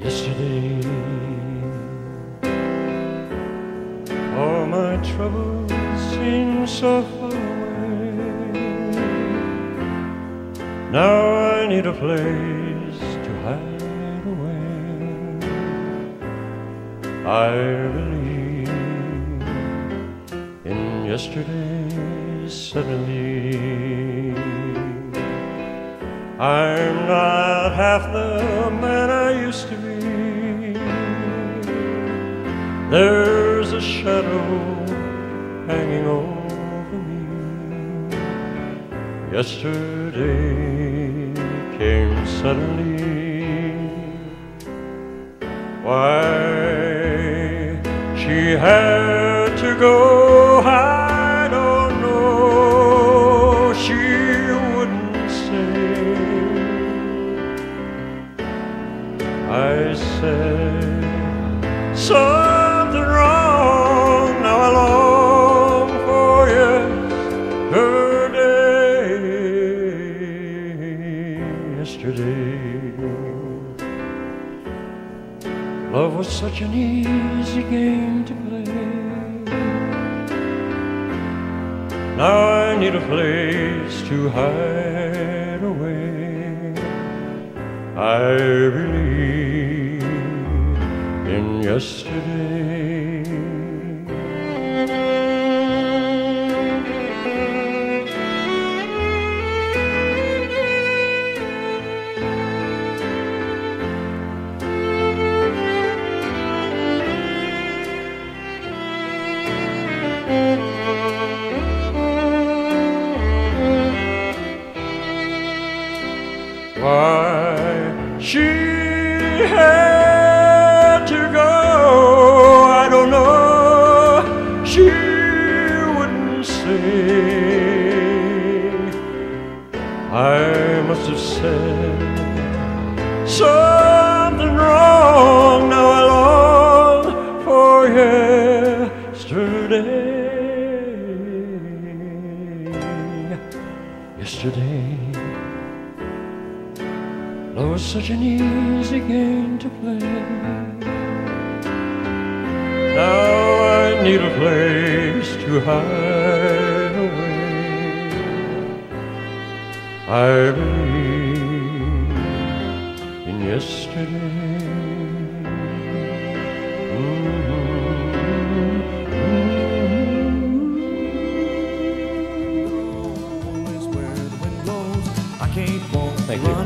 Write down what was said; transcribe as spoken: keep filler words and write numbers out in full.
yesterday. All my troubles seem so far away. Now I need a place to hide away. I believe in yesterday suddenly. I'm not half the man I used to be. There's a shadow hanging over me. Yesterday came suddenly. Why she had to go, I don't know. She wouldn't say. I said something wrong. Now I long for yesterday. Yesterday, love was such an easy game to play. Now I need a place to hide away. I believe in yesterday. Why she had to go, I don't know. She wouldn't say. I must have said something wrong. Now I long for yesterday. Yesterday, love was such an easy game to play. Now I need a place to hide away. I believe in yesterday. Thank you.